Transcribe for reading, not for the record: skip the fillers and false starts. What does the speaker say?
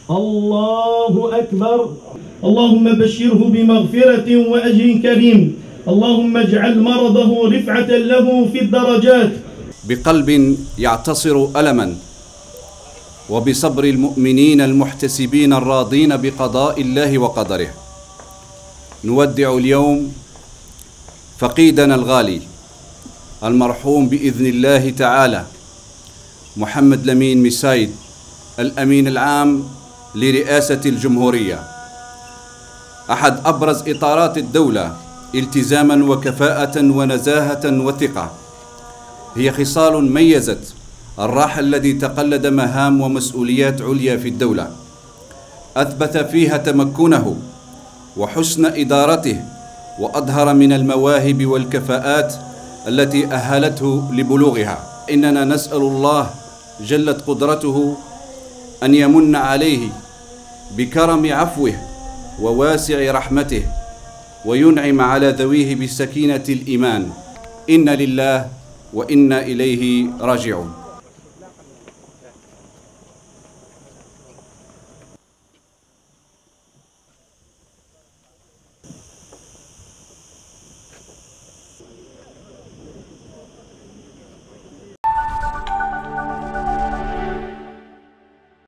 الله أكبر. اللهم بشره بمغفرة وأجر كريم. اللهم اجعل مرضه رفعة له في الدرجات. بقلب يعتصر ألما وبصبر المؤمنين المحتسبين الراضين بقضاء الله وقدره، نودع اليوم فقيدنا الغالي المرحوم بإذن الله تعالى محمد لمين ميسايد، الأمين العام لرئاسة الجمهورية، أحد أبرز إطارات الدولة التزاما وكفاءة ونزاهة وثقة. هي خصال ميزت الراحل الذي تقلد مهام ومسؤوليات عليا في الدولة، أثبت فيها تمكنه وحسن إدارته، وأظهر من المواهب والكفاءات التي أهلته لبلوغها. إننا نسأل الله جلت قدرته أن يمن عليه بكرم عفوه وواسع رحمته، وينعم على ذويه بسكينة الإيمان. إنا لله وإنا إليه راجعون.